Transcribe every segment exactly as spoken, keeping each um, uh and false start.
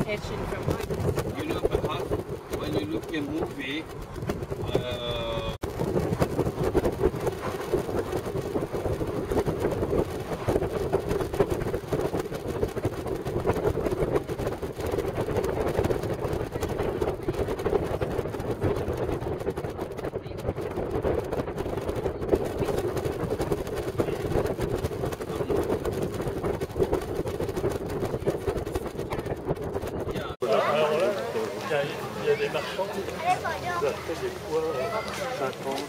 catching from what? You know, perhaps when you look at a movie, uh, il y a des marchands qui achètent des fois cinquante.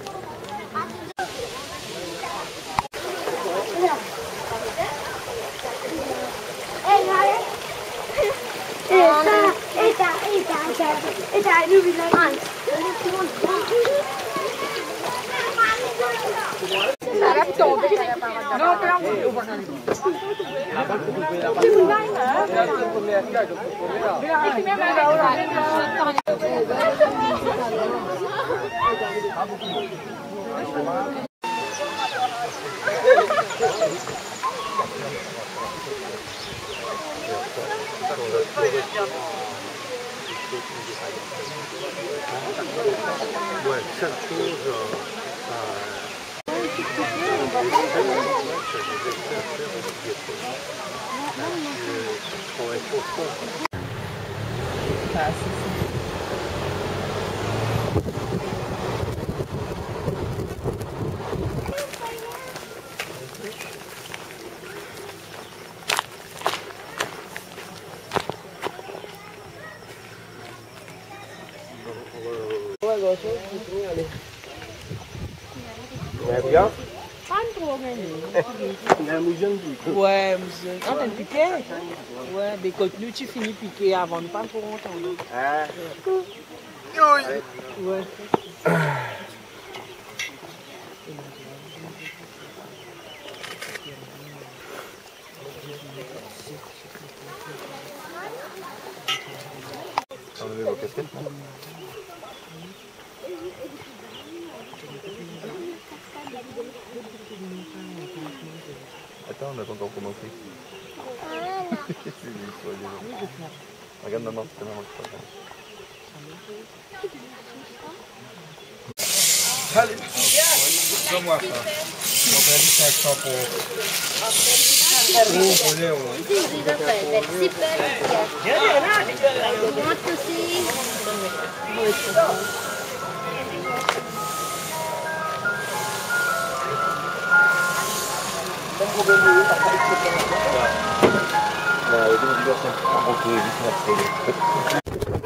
Sarap tombe. No, pero Ouais, chaque chose. ouais, monsieur. Ah, t'as piqué? Ouais, mais quand nous, tu finis piqué avant, nous pas trop longtemps. Ah. Ouais. Enlevez vos casquettes. Attends, on n'a pas encore commencé. Regarde maman, c'est maman qui parle. Allez, donne-moi ça. On va aller faire ça pour... Pour Léo. Nah, itu juga saya oke bisa sih.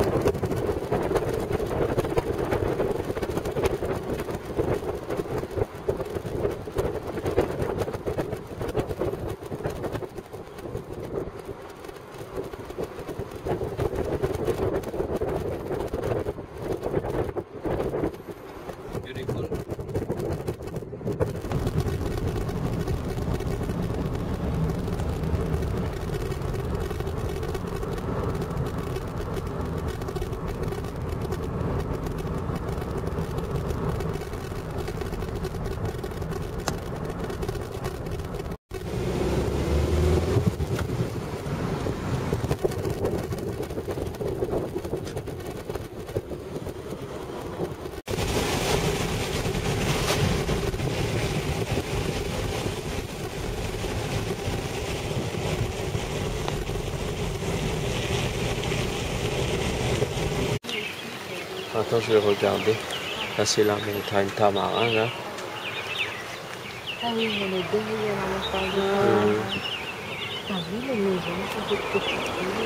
Attends, je vais regarder. Là, c'est la montagne Tamarin, là. Ah oui, on est derrière la montagne. T'as vu les maisons, c'est des petites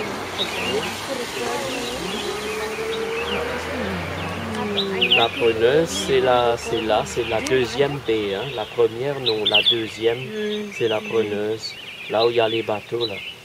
villes. La preneuse, c'est la, c'est là, c'est la deuxième baie. Hein. La première, non. La deuxième, c'est la preneuse. Là où il y a les bateaux, là.